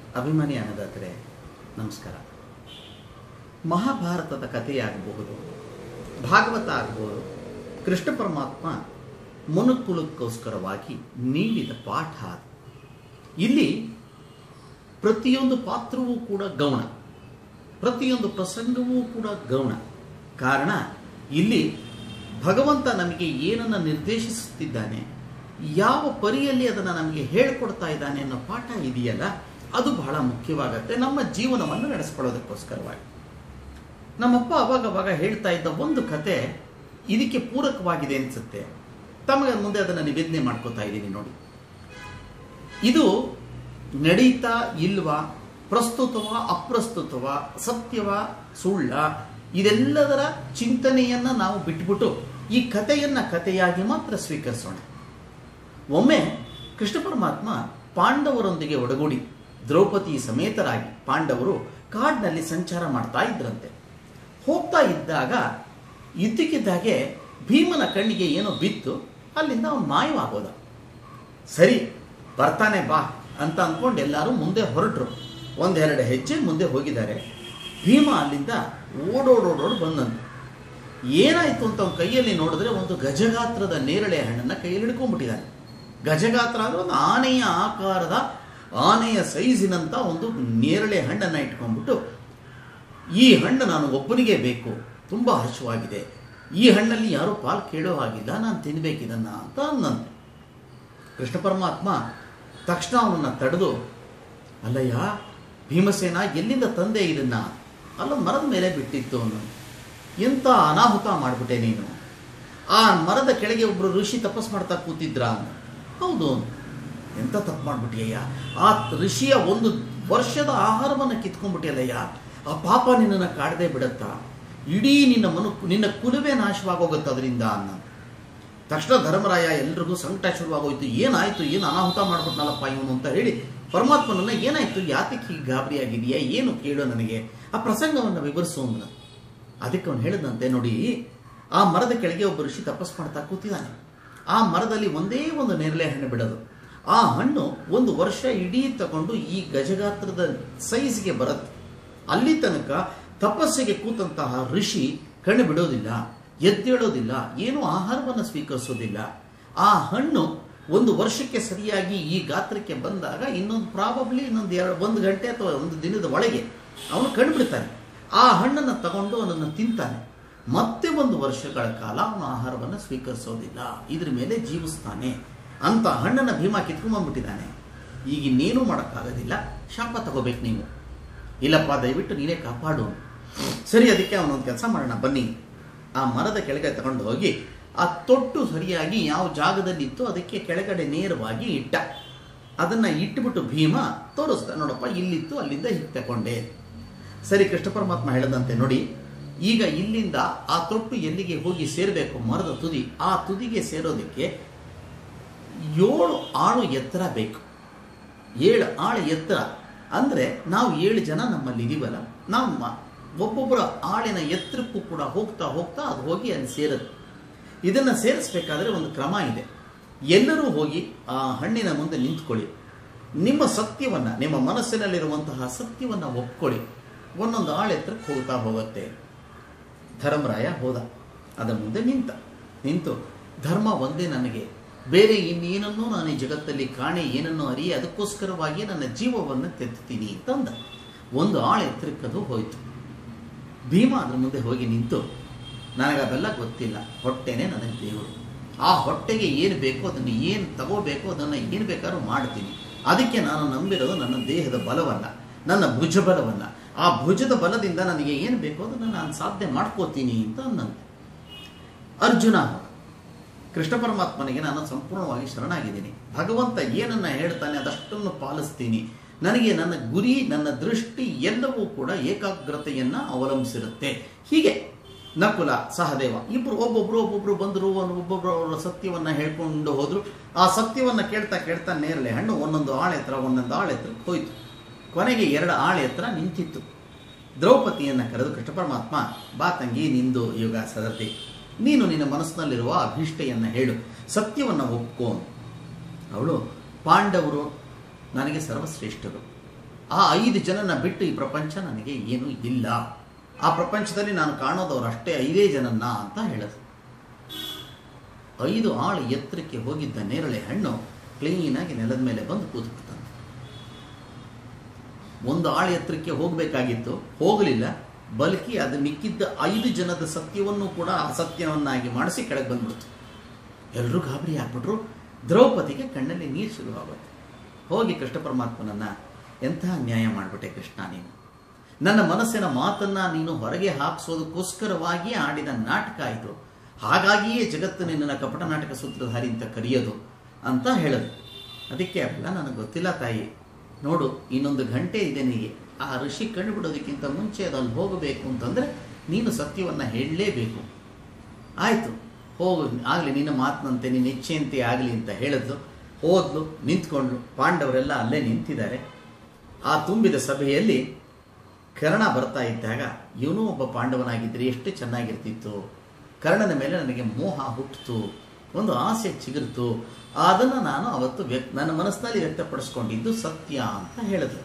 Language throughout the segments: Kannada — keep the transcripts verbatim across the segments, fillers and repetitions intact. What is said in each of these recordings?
ಅಭಿಮಾನಿ ಅನ್ನದಾತರೆ ನಮಸ್ಕಾರ. ಮಹಾಭಾರತದ ಕಥೆಯಾಗಬಹುದು, ಭಾಗವತ ಆಗಬಹುದು, ಕೃಷ್ಣ ಪರಮಾತ್ಮ ಮನುಕುಲಕ್ಕೋಸ್ಕರವಾಗಿ ನೀಡಿದ ಪಾಠ. ಇಲ್ಲಿ ಪ್ರತಿಯೊಂದು ಪಾತ್ರವೂ ಕೂಡ ಗೌಣ, ಪ್ರತಿಯೊಂದು ಪ್ರಸಂಗವೂ ಕೂಡ ಗೌಣ. ಕಾರಣ ಇಲ್ಲಿ ಭಗವಂತ ನಮಗೆ ಏನನ್ನು ನಿರ್ದೇಶಿಸುತ್ತಿದ್ದಾನೆ, ಯಾವ ಪರಿಯಲ್ಲಿ ಅದನ್ನು ನಮಗೆ ಹೇಳಿಕೊಡ್ತಾ ಇದ್ದಾನೆ ಅನ್ನೋ ಪಾಠ ಇದೆಯಲ್ಲ, ಅದು ಬಹಳ ಮುಖ್ಯವಾಗುತ್ತೆ ನಮ್ಮ ಜೀವನವನ್ನು ನಡೆಸ್ಕೊಳ್ಳೋದಕ್ಕೋಸ್ಕರವಾಗಿ. ನಮ್ಮಪ್ಪ ಅವಾಗ ಅವಾಗ ಹೇಳ್ತಾ ಇದ್ದ ಒಂದು ಕತೆ ಇದಕ್ಕೆ ಪೂರಕವಾಗಿದೆ ಅನಿಸುತ್ತೆ. ತಮಗೆ ಮುಂದೆ ಅದನ್ನು ನಿವೇದನೆ ಮಾಡ್ಕೋತಾ ಇದ್ದೀನಿ ನೋಡಿ. ಇದು ನಡೀತಾ ಇಲ್ವಾ, ಪ್ರಸ್ತುತವ ಅಪ್ರಸ್ತುತವ, ಸತ್ಯವ ಸುಳ್ಳ, ಇದೆಲ್ಲದರ ಚಿಂತನೆಯನ್ನು ನಾವು ಬಿಟ್ಬಿಟ್ಟು ಈ ಕಥೆಯನ್ನು ಕಥೆಯಾಗಿ ಮಾತ್ರ ಸ್ವೀಕರಿಸೋಣ. ಒಮ್ಮೆ ಕೃಷ್ಣ ಪರಮಾತ್ಮ ಪಾಂಡವರೊಂದಿಗೆ ಒಡಗೂಡಿ ದ್ರೌಪದಿ ಸಮೇತರಾಗಿ ಪಾಂಡವರು ಕಾಡಿನಲ್ಲಿ ಸಂಚಾರ ಮಾಡ್ತಾ ಇದ್ರಂತೆ. ಹೋಗ್ತಾ ಇದ್ದಾಗ ಇದ್ದಕ್ಕಿದ್ದಾಗೆ ಭೀಮನ ಕಣ್ಣಿಗೆ ಏನೋ ಬಿತ್ತು, ಅಲ್ಲಿಂದ ಅವನು ಮಾಯವಾಗೋದ. ಸರಿ ಬರ್ತಾನೆ ಬಾ ಅಂತ ಅಂದ್ಕೊಂಡು ಎಲ್ಲರೂ ಮುಂದೆ ಹೊರಟರು. ಒಂದೆರಡು ಹೆಜ್ಜೆ ಮುಂದೆ ಹೋಗಿದ್ದಾರೆ. ಭೀಮ ಅಲ್ಲಿಂದ ಓಡೋಡೋಡೋಡು ಬಂದಂತೆ. ಏನಾಯಿತು ಅಂತ ಅವನ ಕೈಯಲ್ಲಿ ನೋಡಿದ್ರೆ ಒಂದು ಗಜಗಾತ್ರದ ನೇರಳೆ ಹಣ್ಣನ್ನು ಕೈಯಲ್ಲಿ ಹಿಡ್ಕೊಂಡ್ಬಿಟ್ಟಿದ್ದಾನೆ. ಗಜಗಾತ್ರ ಅಂದರೆ ಒಂದು ಆನೆಯ ಆಕಾರದ, ಆನೆಯ ಸೈಜಿನಂತ ಒಂದು ನೇರಳೆ ಹಣ್ಣನ್ನು ಇಟ್ಕೊಂಡ್ಬಿಟ್ಟು, ಈ ಹಣ್ಣು ನಾನು ಒಬ್ಬನಿಗೆ ಬೇಕು, ತುಂಬ ಹಸುವಾಗಿದೆ, ಈ ಹಣ್ಣಲ್ಲಿ ಯಾರೂ ಪಾಲು ಕೇಳೋ ಹಾಗಿಲ್ಲ, ನಾನು ತಿನ್ಬೇಕಿದನ್ನ ಅಂತ ಅಂದಂತೆ. ಕೃಷ್ಣ ಪರಮಾತ್ಮ ತಕ್ಷಣ ಅವನನ್ನು ತಡೆದು, ಅಲ್ಲಯ್ಯ ಭೀಮಸೇನ, ಎಲ್ಲಿಂದ ತಂದೆ ಇದನ್ನ? ಅಲ್ಲ ಮರದ ಮೇಲೆ ಬಿಟ್ಟಿತ್ತು ಅವನು, ಎಂಥ ಅನಾಹುತ ಮಾಡಿಬಿಟ್ಟೆ ನೀನು. ಆ ಮರದ ಕೆಳಗೆ ಒಬ್ಬರು ಋಷಿ ತಪಸ್ ಮಾಡ್ತಾ ಕೂತಿದ್ರ? ಹೌದು. ಎಂಥ ತಪ್ಪು ಮಾಡ್ಬಿಟ್ಟಿಯಯ್ಯ, ಆ ಋಷಿಯ ಒಂದು ವರ್ಷದ ಆಹಾರವನ್ನು ಕಿತ್ಕೊಂಡ್ಬಿಟ್ಟಿಯಲ್ಲಯ್ಯ, ಆ ಪಾಪ ನಿನ್ನನ್ನು ಕಾಡದೆ ಬಿಡತ್ತಾ? ಇಡೀ ನಿನ್ನ ಮನು ನಿನ್ನ ಕುಲವೇ ನಾಶವಾಗೋಗುತ್ತೆ ಅದರಿಂದ ಅನ್ನ. ತಕ್ಷಣ ಧರ್ಮರಾಯ ಎಲ್ರಿಗೂ ಸಂಕಟ ಶುರುವಾಗೋಯ್ತು. ಏನಾಯ್ತು, ಏನು ಅನಾಹುತ ಮಾಡ್ಬಿಟ್ನಲ್ಲಪ್ಪ ಇವನು ಅಂತ ಹೇಳಿ ಪರಮಾತ್ಮನನ್ನ, ಏನಾಯ್ತು, ಯಾತಕ್ಕೆ ಹೀಗೆ ಗಾಬರಿಯಾಗಿದೆಯಾ, ಏನು ಕೇಳೋ ನನಗೆ, ಆ ಪ್ರಸಂಗವನ್ನು ವಿವರಿಸು ಅಂದ. ಅದಕ್ಕೆ ಅವನು ಹೇಳಿದಂತೆ, ನೋಡಿ, ಆ ಮರದ ಕೆಳಗೆ ಒಬ್ಬ ಋಷಿ ತಪಸ್ ಮಾಡ್ತಾ ಕೂತಿದ್ದಾನೆ. ಆ ಮರದಲ್ಲಿ ಒಂದೇ ಒಂದು ನೇರಳೆ ಹಣ್ಣು ಬಿಡೋದು. ಆ ಹಣ್ಣು ಒಂದು ವರ್ಷ ಇಡೀ ತಗೊಂಡು ಈ ಗಜಗಾತ್ರದ ಸೈಜ್ಗೆ ಬರುತ್ತೆ. ಅಲ್ಲಿ ತನಕ ತಪಸ್ಸಿಗೆ ಕೂತಂತಹ ಋಷಿ ಕಣ್ಣು ಬಿಡೋದಿಲ್ಲ, ಎದ್ದೇಳೋದಿಲ್ಲ, ಏನೂ ಆಹಾರವನ್ನು ಸ್ವೀಕರಿಸೋದಿಲ್ಲ. ಆ ಹಣ್ಣು ಒಂದು ವರ್ಷಕ್ಕೆ ಸರಿಯಾಗಿ ಈ ಗಾತ್ರಕ್ಕೆ ಬಂದಾಗ ಇನ್ನೊಂದು ಪ್ರಾಬಬ್ಲಿ ಇನ್ನೊಂದು ಎರಡು ಒಂದು ಗಂಟೆ ಅಥವಾ ಒಂದು ದಿನದ ಒಳಗೆ ಅವನು ಕಣ್ಣು ಬಿಡ್ತಾನೆ. ಆ ಹಣ್ಣನ್ನು ತಗೊಂಡು ಅವನನ್ನು ತಿಂತಾನೆ. ಮತ್ತೆ ಒಂದು ವರ್ಷಗಳ ಕಾಲ ಅವನು ಆಹಾರವನ್ನು ಸ್ವೀಕರಿಸೋದಿಲ್ಲ, ಇದ್ರ ಮೇಲೆ ಜೀವಿಸ್ತಾನೆ ಅಂತ ಹಣ್ಣನ್ನು ಭೀಮ ಕಿತ್ಕೊಂಡ್ಬಂದ್ಬಿಟ್ಟಿದ್ದಾನೆ. ಈಗ ಇನ್ನೇನು ಮಾಡೋಕ್ಕಾಗೋದಿಲ್ಲ, ಶಾಪ ತಗೋಬೇಕು ನೀವು. ಇಲ್ಲಪ್ಪ ದಯವಿಟ್ಟು ನೀನೇ ಕಾಪಾಡು. ಸರಿ, ಅದಕ್ಕೆ ಅವನೊಂದು ಕೆಲಸ ಮಾಡೋಣ ಬನ್ನಿ. ಆ ಮರದ ಕೆಳಗೆ ತಗೊಂಡು ಹೋಗಿ ಆ ತೊಟ್ಟು ಸರಿಯಾಗಿ ಯಾವ ಜಾಗದಲ್ಲಿತ್ತು ಅದಕ್ಕೆ ಕೆಳಗಡೆ ನೇರವಾಗಿ ಇಟ್ಟ. ಅದನ್ನು ಇಟ್ಟುಬಿಟ್ಟು ಭೀಮ ತೋರಿಸ್ದ, ನೋಡಪ್ಪ ಇಲ್ಲಿತ್ತು, ಅಲ್ಲಿಂದ ಹೀಗೆ ತಗೊಂಡೆ. ಸರಿ, ಕೃಷ್ಣ ಪರಮಾತ್ಮ ಹೇಳಿದಂತೆ, ನೋಡಿ, ಈಗ ಇಲ್ಲಿಂದ ಆ ತೊಟ್ಟು ಎಲ್ಲಿಗೆ ಹೋಗಿ ಸೇರಬೇಕು, ಮರದ ತುದಿ, ಆ ತುದಿಗೆ ಸೇರೋದಕ್ಕೆ ಏಳು ಆಳು ಎತ್ತರ ಬೇಕು. ಏಳು ಆಳು ಎತ್ತರ ಅಂದರೆ ನಾವು ಏಳು ಜನ ನಮ್ಮಲ್ಲಿ ಇದೀವಲ್ಲ, ನಮ್ಮ ಒಬ್ಬೊಬ್ಬರ ಆಳಿನ ಎತ್ತರಕ್ಕೂ ಕೂಡ ಹೋಗ್ತಾ ಹೋಗ್ತಾ ಅದು ಹೋಗಿ ಅಲ್ಲಿ ಸೇರುತ್ತೆ. ಇದನ್ನು ಸೇರಿಸ್ಬೇಕಾದ್ರೆ ಒಂದು ಕ್ರಮ ಇದೆ. ಎಲ್ಲರೂ ಹೋಗಿ ಆ ಹಣ್ಣಿನ ಮುಂದೆ ನಿಂತ್ಕೊಳ್ಳಿ. ನಿಮ್ಮ ಸತ್ಯವನ್ನು, ನಿಮ್ಮ ಮನಸ್ಸಿನಲ್ಲಿರುವಂತಹ ಸತ್ಯವನ್ನು ಒಪ್ಕೊಳ್ಳಿ. ಒಂದೊಂದು ಆಳು ಎತ್ತರಕ್ಕೆ ಹೋಗ್ತಾ ಹೋಗುತ್ತೆ. ಧರ್ಮರಾಯ ಹೋದ, ಅದರ ಮುಂದೆ ನಿಂತ. ನಿಂತು, ಧರ್ಮ ಒಂದೇ ನನಗೆ, ಬೇರೆ ಇನ್ನೇನನ್ನೂ ನಾನು ಈ ಜಗತ್ತಲ್ಲಿ ಕಾಣೆ, ಏನನ್ನೂ ಅರಿಯೆ, ಅದಕ್ಕೋಸ್ಕರವಾಗಿ ನನ್ನ ಜೀವವನ್ನು ತೆತ್ತೀನಿ ಅಂತಂದ. ಒಂದು ಆಳು ಎತ್ತರಕ್ಕದು ಹೋಯಿತು. ಭೀಮ ಅದ್ರ ಮುಂದೆ ಹೋಗಿ ನಿಂತು, ನನಗದೆಲ್ಲ ಗೊತ್ತಿಲ್ಲ, ಹೊಟ್ಟೆನೇ ನನಗೆ ದೇವರು. ಆ ಹೊಟ್ಟೆಗೆ ಏನು ಬೇಕೋ ಅದನ್ನು, ಏನು ತಗೋಬೇಕೋ ಅದನ್ನು, ಏನು ಬೇಕಾದ್ರೂ ಮಾಡ್ತೀನಿ. ಅದಕ್ಕೆ ನಾನು ನಂಬಿರೋದು ನನ್ನ ದೇಹದ ಬಲವನ್ನು, ನನ್ನ ಭುಜ ಬಲವನ್ನು. ಆ ಭುಜದ ಬಲದಿಂದ ನನಗೆ ಏನು ಬೇಕೋ ಅದನ್ನು ನಾನು ಸಾಧನೆ ಮಾಡ್ಕೋತೀನಿ ಅಂತ ಅನ್ನಂತೆ. ಅರ್ಜುನ, ಕೃಷ್ಣ ಪರಮಾತ್ಮನಿಗೆ ನಾನು ಸಂಪೂರ್ಣವಾಗಿ ಶರಣಾಗಿದ್ದೀನಿ. ಭಗವಂತ ಏನನ್ನ ಹೇಳ್ತಾನೆ ಅದಷ್ಟನ್ನು ಪಾಲಿಸ್ತೀನಿ. ನನಗೆ ನನ್ನ ಗುರಿ, ನನ್ನ ದೃಷ್ಟಿ ಎಲ್ಲವೂ ಕೂಡ ಏಕಾಗ್ರತೆಯನ್ನು ಅವಲಂಬಿಸಿರುತ್ತೆ. ಹೀಗೆ ನಕುಲ ಸಹದೇವ ಇಬ್ಬರು ಒಬ್ಬೊಬ್ರು ಒಬ್ಬೊಬ್ರು ಬಂದರು, ಒಬ್ಬೊಬ್ರು ಅವರ ಸತ್ಯವನ್ನು ಹೇಳ್ಕೊಂಡು ಹೋದ್ರು. ಆ ಸತ್ಯವನ್ನು ಕೇಳ್ತಾ ಕೇಳ್ತಾ ನೇರಳೆ ಹಣ್ಣು ಒಂದೊಂದು ಆಳೆ ಹತ್ರ ಒಂದೊಂದು ಆಳೆ ಹತ್ರ ಹೋಯ್ತು. ಕೊನೆಗೆ ಎರಡು ಆಳೆ ಹತ್ರ ನಿಂತಿತ್ತು. ದ್ರೌಪದಿಯನ್ನು ಕರೆದು, ಕೃಷ್ಣ ಪರಮಾತ್ಮ, ಬಾ ತಂಗಿ, ನಿಂದು ಯುಗ ಸದತಿ, ನೀನು ನಿನ್ನ ಮನಸ್ಸಿನಲ್ಲಿರುವ ಅಭೀಷ್ಟೆಯನ್ನು ಹೇಳು, ಸತ್ಯವನ್ನು ಒಪ್ಕೋ. ಅವಳು, ಪಾಂಡವರು ನನಗೆ ಸರ್ವಶ್ರೇಷ್ಠರು, ಆ ಐದು ಜನನ ಬಿಟ್ಟು ಈ ಪ್ರಪಂಚ ನನಗೆ ಏನೂ ಇಲ್ಲ. ಆ ಪ್ರಪಂಚದಲ್ಲಿ ನಾನು ಕಾಣೋದವ್ರು ಅಷ್ಟೇ ಐದೇ ಜನನ್ನ ಅಂತ ಹೇಳೋದು. ಐದು ಆಳು ಎತ್ತರಕ್ಕೆ ಹೋಗಿದ್ದ ನೇರಳೆ ಹಣ್ಣು ಕ್ಲೀನಾಗಿ ನೆಲದ ಮೇಲೆ ಬಂದು ಕೂತ್ಬಿಡ್ತಾನೆ. ಒಂದು ಆಳು ಎತ್ತರಕ್ಕೆ ಹೋಗಬೇಕಾಗಿತ್ತು, ಹೋಗಲಿಲ್ಲ. ಬಲ್ಕಿ ಅದು ಮಿಕ್ಕಿದ್ದ ಐದು ಜನದ ಸತ್ಯವನ್ನು ಕೂಡ ಅಸತ್ಯವನ್ನಾಗಿ ಮಾಡಿಸಿ ಕೆಳಗೆ ಬಂದ್ಬಿಡ್ತು. ಎಲ್ಲರೂ ಗಾಬರಿ ಆಗ್ಬಿಟ್ರು. ದ್ರೌಪದಿಗೆ ಕಣ್ಣಲ್ಲಿ ನೀರು ಶುರುವಾಗುತ್ತೆ. ಹೋಗಿ ಕೃಷ್ಣ ಪರಮಾತ್ಮನನ್ನ, ಎಂತಹ ನ್ಯಾಯ ಮಾಡಿಬಿಟ್ಟೆ ಕೃಷ್ಣ, ನೀನು ನನ್ನ ಮನಸ್ಸಿನ ಮಾತನ್ನ ನೀನು ಹೊರಗೆ ಹಾಕಿಸೋದಕ್ಕೋಸ್ಕರವಾಗಿ ಆಡಿದ ನಾಟಕ ಇದು. ಹಾಗಾಗಿಯೇ ಜಗತ್ತು ನಿನ್ನ ಕಪಟ ನಾಟಕ ಸೂತ್ರಧಾರಿ ಅಂತ ಕರೆಯೋದು ಅಂತ ಹೇಳೋದು. ಅದಕ್ಕೆ ಅವೆಲ್ಲ ನನಗೆ ಗೊತ್ತಿಲ್ಲ ತಾಯಿ, ನೋಡು ಇನ್ನೊಂದು ಗಂಟೆ ಇದೆ ನಿನಗೆ. ಆ ಋಷಿ ಕಣ್ಣು ಬಿಡೋದಕ್ಕಿಂತ ಮುಂಚೆ ಅದಲ್ಲಿ ಹೋಗಬೇಕು ಅಂತಂದರೆ ನೀನು ಸತ್ಯವನ್ನು ಹೇಳಲೇಬೇಕು. ಆಯಿತು, ಹೋಗು, ಆಗಲಿ ನಿನ್ನ ಮಾತಿನಂತೆ ನಿನ್ನ ಇಚ್ಛೆಯಂತೆ ಆಗಲಿ ಅಂತ ಹೇಳಿದ್ಲು. ಹೋದ್ಲು, ನಿಂತ್ಕೊಂಡ್ಲು. ಪಾಂಡವರೆಲ್ಲ ಅಲ್ಲೇ ನಿಂತಿದ್ದಾರೆ. ಆ ತುಂಬಿದ ಸಭೆಯಲ್ಲಿ ಕರ್ಣ ಬರ್ತಾ ಇದ್ದಾಗ ಇವನು ಒಬ್ಬ ಪಾಂಡವನಾಗಿದ್ದರೆ ಎಷ್ಟು ಚೆನ್ನಾಗಿರ್ತಿತ್ತು, ಕರ್ಣನ ಮೇಲೆ ನನಗೆ ಮೋಹ ಹುಟ್ಟಿತು, ಒಂದು ಆಸೆ ಚಿಗುರಿತು, ಅದನ್ನು ನಾನು ಅವತ್ತು ವ್ಯಕ್ತ ನನ್ನ ಮನಸ್ಸಿನಲ್ಲಿ ವ್ಯಕ್ತಪಡಿಸ್ಕೊಂಡಿದ್ದು ಸತ್ಯ ಅಂತ ಹೇಳಿದ್ರು.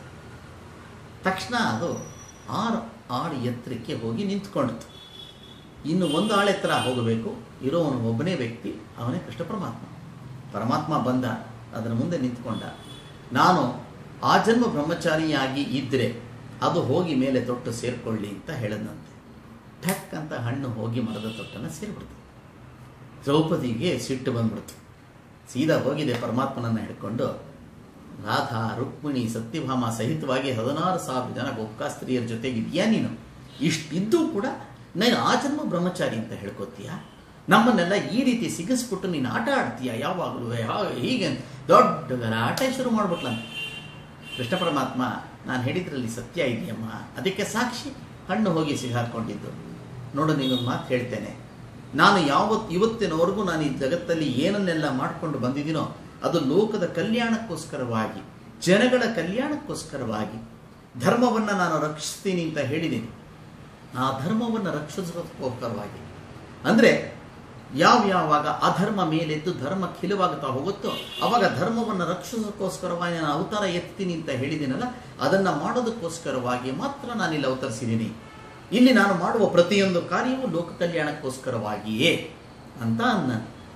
ತಕ್ಷಣ ಅದು ಆರು ಆರು ಎತ್ತರಕ್ಕೆ ಹೋಗಿ ನಿಂತ್ಕೊಂಡಿತು. ಇನ್ನು ಒಂದು ಆಳು ಎತ್ತರ ಹೋಗಬೇಕು, ಇರೋವನು ಒಬ್ಬನೇ ವ್ಯಕ್ತಿ, ಅವನೇ ಕೃಷ್ಣ ಪರಮಾತ್ಮ. ಪರಮಾತ್ಮ ಬಂದ, ಅದರ ಮುಂದೆ ನಿಂತ್ಕೊಂಡ. ನಾನು ಆ ಜನ್ಮ ಬ್ರಹ್ಮಚಾರಿಯಾಗಿ ಇದ್ದರೆ ಅದು ಹೋಗಿ ಮೇಲೆ ತೊಟ್ಟು ಸೇರ್ಕೊಳ್ಳಿ ಅಂತ ಹೇಳಿದಂತೆ. ಠಕ್ ಅಂತ ಹಣ್ಣು ಹೋಗಿ ಮರದ ತೊಟ್ಟನ್ನು ಸೇರಿಬಿಡ್ತು. ದ್ರೌಪದಿಗೆ ಸಿಟ್ಟು ಬಂದ್ಬಿಡ್ತು. ಸೀದಾ ಹೋಗಿದೆ ಪರಮಾತ್ಮನನ್ನು ಹಿಡ್ಕೊಂಡು, ರಾಧಾ ರುಕ್ಮಿಣಿ ಸತ್ಯಭಾಮ ಸಹಿತವಾಗಿ ಹದಿನಾರು ಸಾವಿರ ಜನ ಗೋಪಿಕಾ ಸ್ತ್ರೀಯರ ಜೊತೆಗಿದೆಯಾ ನೀನು? ಇಷ್ಟಿದ್ದು ಕೂಡ ನಾನು ಆ ಜನ್ಮ ಬ್ರಹ್ಮಚಾರಿ ಅಂತ ಹೇಳ್ಕೊತೀಯ? ನಮ್ಮನ್ನೆಲ್ಲ ಈ ರೀತಿ ಸಿಗಿಸ್ಬಿಟ್ಟು ನೀನು ಆಟ ಆಡ್ತೀಯ ಯಾವಾಗಲೂ, ಹೀಗೆ ದೊಡ್ಡ ಗಲಾಟೆ ಶುರು ಮಾಡ್ಬಿಟ್ಲಂತ. ಕೃಷ್ಣ ಪರಮಾತ್ಮ, ನಾನು ಹೇಳಿದ್ರಲ್ಲಿ ಸತ್ಯ ಇದೆಯಮ್ಮ, ಅದಕ್ಕೆ ಸಾಕ್ಷಿ ಹಣ್ಣು ಹೋಗಿ ಸಿಗಾಕೊಂಡಿದ್ದು. ನೋಡು, ನೀನೊಂದು ಮಾತು ಹೇಳ್ತೇನೆ, ನಾನು ಯಾವತ್ತು ಇವತ್ತಿನವರೆಗೂ ನಾನು ಈ ಜಗತ್ತಲ್ಲಿ ಏನನ್ನೆಲ್ಲ ಮಾಡಿಕೊಂಡು ಬಂದಿದ್ದೀನೋ ಅದು ಲೋಕದ ಕಲ್ಯಾಣಕ್ಕೋಸ್ಕರವಾಗಿ, ಜನಗಳ ಕಲ್ಯಾಣಕ್ಕೋಸ್ಕರವಾಗಿ. ಧರ್ಮವನ್ನು ನಾನು ರಕ್ಷಿಸ್ತೀನಿ ಅಂತ ಹೇಳಿದ್ದೀನಿ. ಆ ಧರ್ಮವನ್ನು ರಕ್ಷಿಸೋದಕ್ಕೋಸ್ಕರವಾಗಿ ಅಂದರೆ ಯಾವ್ಯಾವಾಗ ಅಧರ್ಮ ಮೇಲೆದ್ದು ಧರ್ಮ ಖಿಲವಾಗುತ್ತಾ ಹೋಗುತ್ತೋ ಅವಾಗ ಧರ್ಮವನ್ನು ರಕ್ಷಿಸೋದಕ್ಕೋಸ್ಕರವಾಗಿ ನಾನು ಅವತಾರ ಎತ್ತೀನಿ ಅಂತ ಹೇಳಿದ್ದೀನಲ್ಲ, ಅದನ್ನು ಮಾಡೋದಕ್ಕೋಸ್ಕರವಾಗಿ ಮಾತ್ರ ನಾನಿಲ್ಲಿ ಅವತರಿಸಿದ್ದೀನಿ. ಇಲ್ಲಿ ನಾನು ಮಾಡುವ ಪ್ರತಿಯೊಂದು ಕಾರ್ಯವೂ ಲೋಕ ಕಲ್ಯಾಣಕ್ಕೋಸ್ಕರವಾಗಿಯೇ ಅಂತ ಅನ್ನ.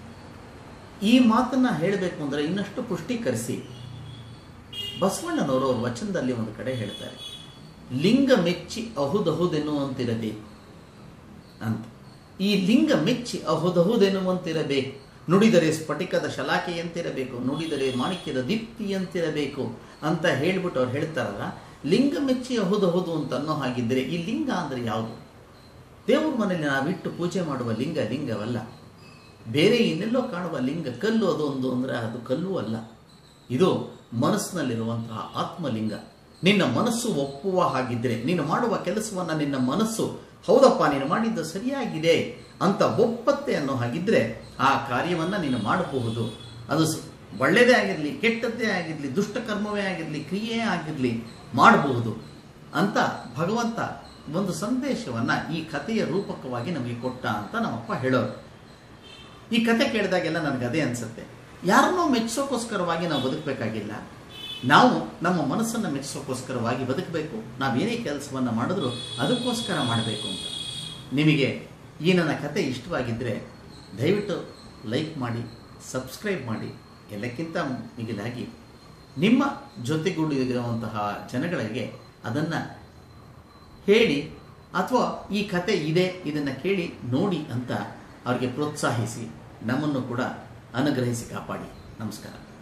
ಈ ಮಾತನ್ನ ಹೇಳಬೇಕು ಅಂದರೆ ಇನ್ನಷ್ಟು ಪುಷ್ಟೀಕರಿಸಿ ಬಸವಣ್ಣನವರು ಅವ್ರ ವಚನದಲ್ಲಿ ಒಂದು ಕಡೆ ಹೇಳ್ತಾರೆ, ಲಿಂಗ ಮೆಚ್ಚಿ ಅಹುದಹುದೆನ್ನುವಂತಿರಬೇಕು ಅಂತ. ಈ ಲಿಂಗ ಮೆಚ್ಚಿ ಅಹುದಹುದೆನ್ನುವಂತಿರಬೇಕು, ನುಡಿದರೆ ಸ್ಫಟಿಕದ ಶಲಾಕೆಯಂತಿರಬೇಕು, ನುಡಿದರೆ ಮಾಣಿಕ್ಯದ ದೀಪ್ತಿಯಂತಿರಬೇಕು ಅಂತ ಹೇಳ್ಬಿಟ್ಟು ಅವ್ರು ಹೇಳ್ತಾರಲ್ಲ. ಲಿಂಗ ಮೆಚ್ಚಿ ಅಹುದಹುದು ಅಂತ ಅನ್ನೋ ಹಾಗಿದ್ದರೆ ಈ ಲಿಂಗ ಅಂದರೆ ಯಾವುದು? ದೇವ್ರ ಮನೆಯಲ್ಲಿ ನಾವಿಟ್ಟು ಪೂಜೆ ಮಾಡುವ ಲಿಂಗ ಲಿಂಗವಲ್ಲ. ಬೇರೆ ಇನ್ನೆಲ್ಲೋ ಕಾಣುವ ಲಿಂಗ, ಕಲ್ಲು ಅದು ಒಂದು ಅಂದರೆ ಅದು ಕಲ್ಲು ಅಲ್ಲ. ಇದು ಮನಸ್ಸಿನಲ್ಲಿರುವಂತಹ ಆತ್ಮಲಿಂಗ. ನಿನ್ನ ಮನಸ್ಸು ಒಪ್ಪುವ ಹಾಗಿದ್ರೆ, ನೀನು ಮಾಡುವ ಕೆಲಸವನ್ನು ನಿನ್ನ ಮನಸ್ಸು ಹೌದಪ್ಪ ನೀನು ಮಾಡಿದ್ದು ಸರಿಯಾಗಿದೆ ಅಂತ ಒಪ್ಪತ್ತೆ ಅನ್ನೋ ಹಾಗಿದ್ರೆ ಆ ಕಾರ್ಯವನ್ನು ನೀನು ಮಾಡಬಹುದು. ಅದು ಒಳ್ಳೆಯದೇ ಆಗಿರಲಿ, ಕೆಟ್ಟದ್ದೇ ಆಗಿರಲಿ, ದುಷ್ಟಕರ್ಮವೇ ಆಗಿರಲಿ, ಕ್ರಿಯೆಯೇ ಆಗಿರಲಿ, ಮಾಡಬಹುದು ಅಂತ ಭಗವಂತ ಒಂದು ಸಂದೇಶವನ್ನು ಈ ಕಥೆಯ ರೂಪಕವಾಗಿ ನಮಗೆ ಕೊಟ್ಟ ಅಂತ ನಮ್ಮಪ್ಪ ಹೇಳೋರು. ಈ ಕತೆ ಕೇಳಿದಾಗೆಲ್ಲ ನನಗೆ ಅದೇ ಅನಿಸುತ್ತೆ, ಯಾರನ್ನೋ ಮೆಚ್ಚೋಕ್ಕೋಸ್ಕರವಾಗಿ ನಾವು ಬದುಕಬೇಕಾಗಿಲ್ಲ, ನಾವು ನಮ್ಮ ಮನಸ್ಸನ್ನು ಮೆಚ್ಚೋಕ್ಕೋಸ್ಕರವಾಗಿ ಬದುಕಬೇಕು. ನಾವೇನೇ ಕೆಲಸವನ್ನು ಮಾಡಿದ್ರೂ ಅದಕ್ಕೋಸ್ಕರ ಮಾಡಬೇಕು ಅಂತ. ನಿಮಗೆ ಈ ನನ್ನ ಕತೆ ಇಷ್ಟವಾಗಿದ್ದರೆ ದಯವಿಟ್ಟು ಲೈಕ್ ಮಾಡಿ, ಸಬ್ಸ್ಕ್ರೈಬ್ ಮಾಡಿ. ಎಲ್ಲಕ್ಕಿಂತ ಮಿಗಿಲಾಗಿ ನಿಮ್ಮ ಜೊತೆಗೂಡಿರುವಂತಹ ಜನಗಳಿಗೆ ಅದನ್ನು ಹೇಳಿ, ಅಥವಾ ಈ ಕತೆ ಇದೆ ಇದನ್ನು ಕೇಳಿ ನೋಡಿ ಅಂತ ಅವ್ರಿಗೆ ಪ್ರೋತ್ಸಾಹಿಸಿ, ನಮ್ಮನ್ನು ಕೂಡ ಅನುಗ್ರಹಿಸಿ ಕಾಪಾಡಿ. ನಮಸ್ಕಾರ.